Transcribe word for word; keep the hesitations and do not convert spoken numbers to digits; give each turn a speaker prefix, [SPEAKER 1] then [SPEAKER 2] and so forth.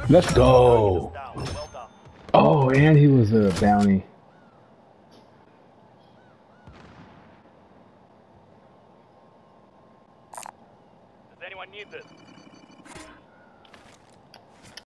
[SPEAKER 1] Let's go. Oh, and he was a bounty.
[SPEAKER 2] Does anyone need this?